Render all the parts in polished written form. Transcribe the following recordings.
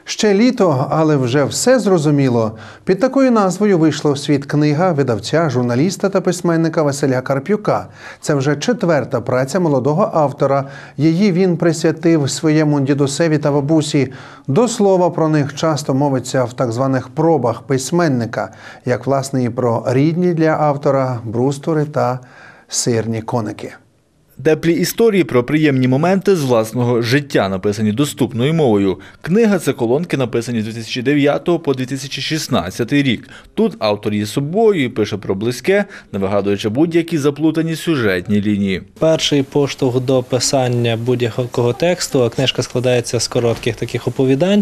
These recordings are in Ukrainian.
Ще літо, але вже все зрозуміло. Під такою назвою вийшла у світ книга видавця, журналіста та письменника Василя Карп'юка. Це вже 4-та праця молодого автора. Її він присвятив своєму дідусеві та бабусі. До слова, про них часто мовиться в так званих пробах письменника, як, власне, і про рідні для автора брустури та сирні коники. Теплі історії про приємні моменти з власного життя, написані доступною мовою. Книга – це колонки, написані з 2009 по 2016 рік. Тут автор є собою і пише про близьке, не вигадуючи будь-які заплутані сюжетні лінії. Перший поштовх до писання будь-якого тексту, а книжка складається з коротких таких оповідань,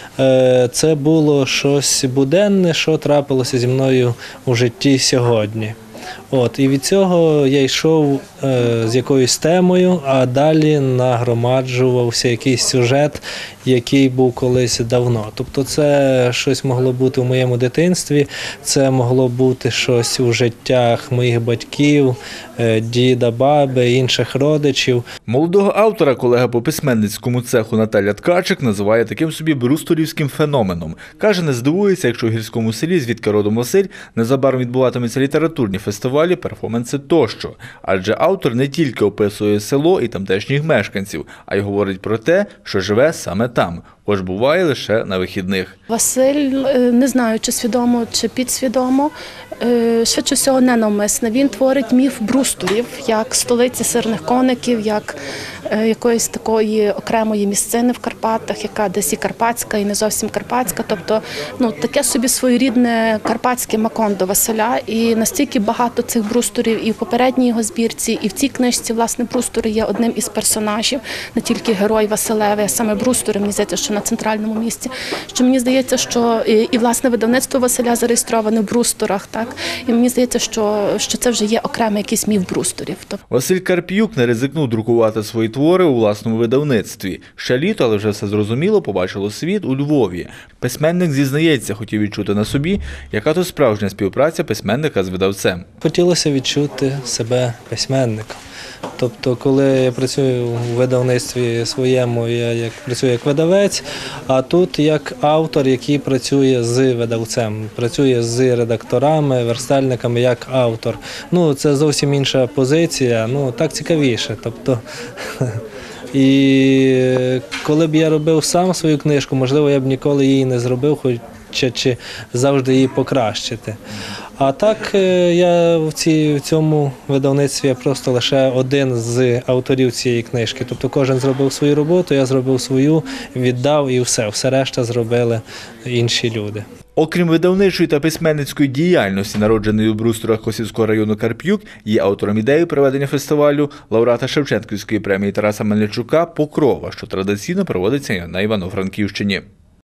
це було щось буденне, що трапилося зі мною у житті сьогодні. І від цього я йшов з якоюсь темою, а далі нагромаджувався якийсь сюжет, який був колись давно. Тобто це щось могло бути в моєму дитинстві, це могло бути щось у життях моїх батьків, діда, баби, інших родичів. Молодого автора колега по письменницькому цеху Наталя Ткачик називає таким собі брустурівським феноменом. Каже, не здивується, якщо в гірському селі, звідки родом Василь, незабаром відбуватимуться літературні фестивалі, перформанси тощо. Адже автор не тільки описує село і тамтешніх мешканців, а й говорить про те, що живе саме там, хоч буває лише на вихідних. Василь, не знаю, чи свідомо, чи підсвідомо, швидше всього ненавмисно, він творить міф брустурів, як столиці сирних коників, як якоїсь такої окремої місцини в Карпатах, яка десь і карпатська, і не зовсім карпатська. Тобто, таке собі своєрідне карпатське Макондо Василя. І настільки багато цих брустурів і в попередній його збірці, і в цій книжці, власне, брустури є одним із персонажів, не тільки герой Василевий, а саме брустури, мені здається, що на центральному місці. Що мені здається, що і власне видавництво Василя зареєстроване в брустурах, так? І мені здається, що це вже є окремий якийсь міф брустурів. Василь Карп'юк не ризикнув друкувати свої твори у власному видавництві. Ще літо, але вже все зрозуміло, побачило світ у Львові. Письменник зізнається, хотів відчути на собі, яка то справжня співпраця письменника з видавцем. Хотілося відчути себе письменником. Тобто, коли я працюю у видавництві своєму, я працюю як видавець, а тут як автор, який працює з видавцем, працює з редакторами, верстальниками як автор. Це зовсім інша позиція, так цікавіше. Тобто, і коли б я робив сам свою книжку, можливо, я б ніколи її не зробив, чи завжди її покращити. А так, я в цьому видавництві просто лише один з авторів цієї книжки. Тобто кожен зробив свою роботу, я зробив свою, віддав і все. Все решта зробили інші люди. Окрім видавничої та письменницької діяльності, народженої у брустурах Косівського району Карп'юк, є автором ідеї проведення фестивалю лауреата Шевченківської премії Тараса Мельничука «Покрова», що традиційно проводиться на Івано-Франківщині.